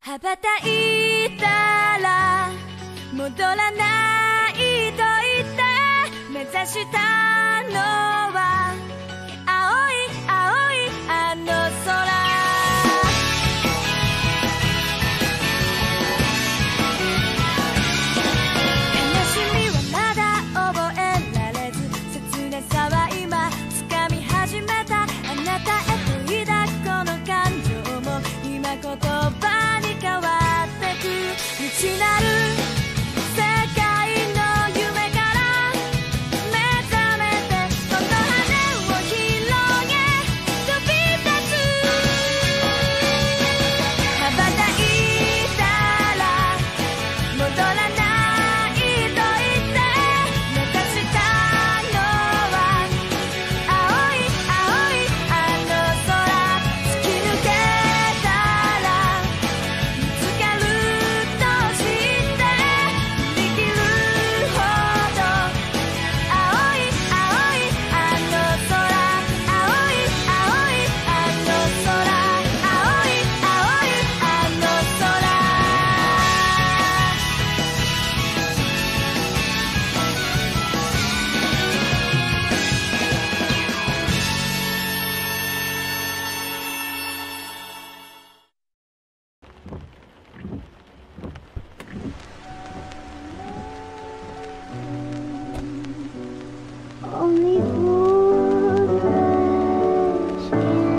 羽ばたいたら戻らないと言って目指したのは青い青いあの空悲しみはまだ覚えられず切なさは今掴み始めたあなたへと抱くこの感情も今言葉に変わってく未知なる世界の夢から目覚めてその羽を広げ飛び立つ羽ばたいたら戻らないと言って目指したのは青い青いあの空突き抜けたら見つかると知って振り切るほど青い青いあの空青い青いあの空青い青いあの空 Only fools rush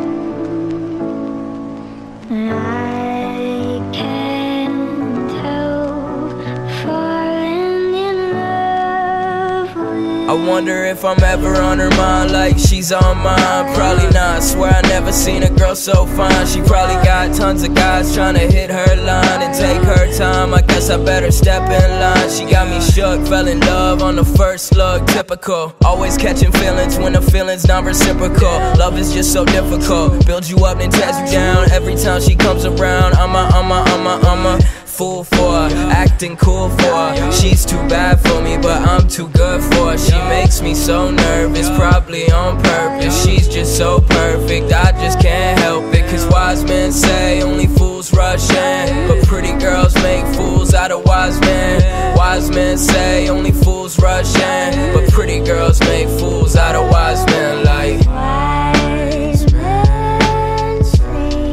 in. I can't help falling in love with I wonder if I'm ever on her mind like she's on mine. Probably not, swear I never seen a girl so fine. She probably got tons of guys trying to hit her line and take her time. I guess I better step in line. She got me shook, fell in love on the first look, typical. Always catching feelings when the feeling's not reciprocal. Love is just so difficult, builds you up and tears you down. Every time she comes around, I'm a fool for her, acting cool for her. She's too bad for me, but I'm too good for her. She makes me so nervous, probably on purpose. She's just so perfect, I just can't help it. Cause wise men say only fools rush in, but pretty girls make fools out of wise men. Wise men say only fools rush in, but pretty girls make fools out of wise men. Like wise men say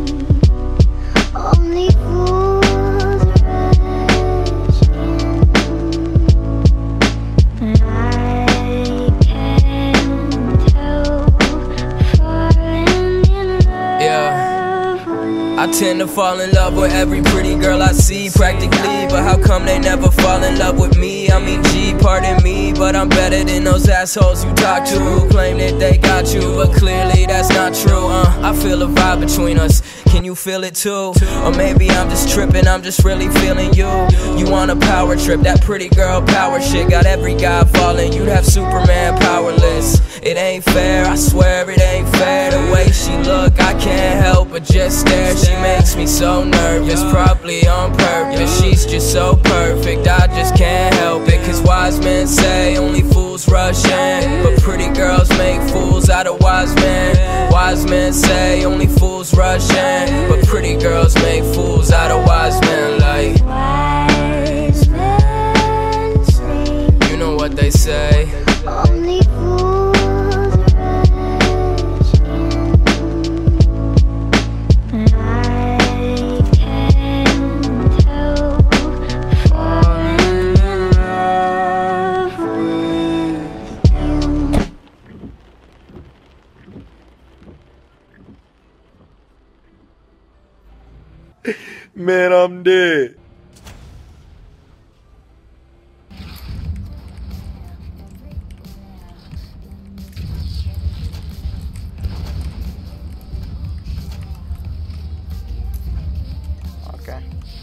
only fools rush in. I can't help falling in love with I tend to fall in love with every pretty girl I see practically, but how come they never fall in love with me? I mean, gee, pardon me, but I'm better than those assholes you talk to who claim that they got you, but clearly that's not true. I feel a vibe between us. Can you feel it too? Or maybe I'm just tripping, I'm just really feeling you. You want a power trip, that pretty girl power shit got every guy falling. You'd have Superman powerless. It ain't fair, I swear it ain't fair. The way she look, I can't help but just stare. She makes me so nervous, probably on purpose. She's just so perfect, I just can't help it. Cause wise men say only fools rush in, but pretty girls make fools out of wise men. Wise men say only fools rush in, but pretty girls make fools out of wise men. Like wise men say you know what they say. only fools rush in. I can't help falling in love with you. Man, I'm dead. Okay.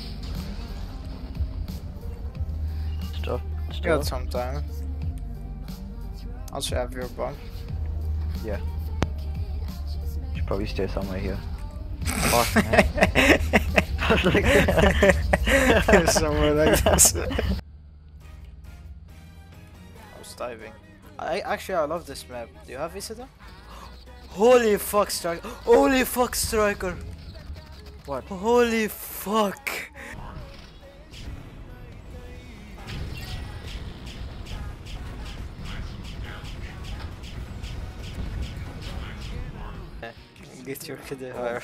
Stop. You got some time. I'll have your bump. Yeah. Should probably stay somewhere here. Fuck, man. I was like, Somewhere like this. I was diving. I love this map. Do you have Visita? Holy fuck, Striker! Holy fuck, Striker! What? Holy fuck! Get your kid higher.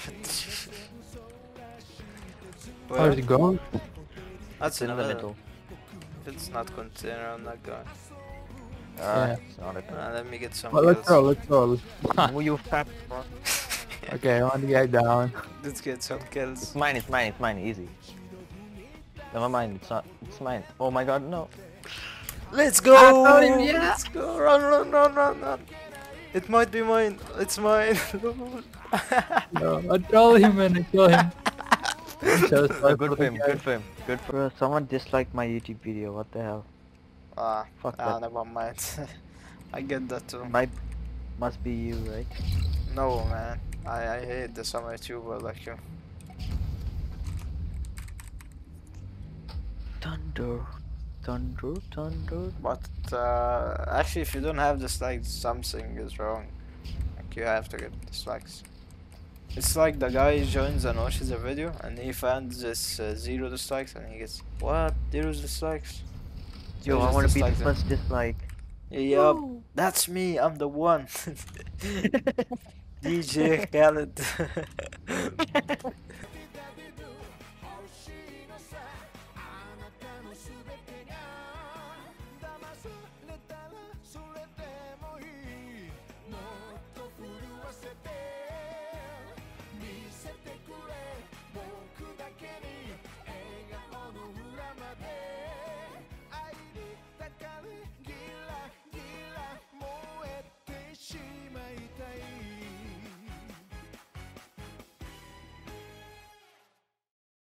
How's it going? That's In the another. middle. If it's not container, I'm not going. Yeah. It's not it. Let me get some Well, let's go, kills. let's go. Oh, you fat fuck. Okay, I want to get down. Let's get some kills. It's mine, it's mine, it's mine, easy. Never mind, it's not. It's mine. Oh my god, no. Let's go! told him, yeah. Let's go! Run, run, run, run, run! It might be mine. It's mine. No, I told him and I told him. I'm so sorry Good for him, the guy. good for him, good for him. Bro, someone disliked my YouTube video, what the hell? Fuck that. Never mind. I get that too. Must be you, right? No, man. I hate the some YouTuber like you. Thunder. Thunder, thunder. But actually, if you don't have dislikes, something is wrong. Like you have to get dislikes. It's like the guy joins and watches a video and he finds this 0 dislikes and he gets what? 0 dislikes? So Yo, he I just wanna be the dislikes it. first dislike. Yup, that's me. I'm the one. DJ Khaled.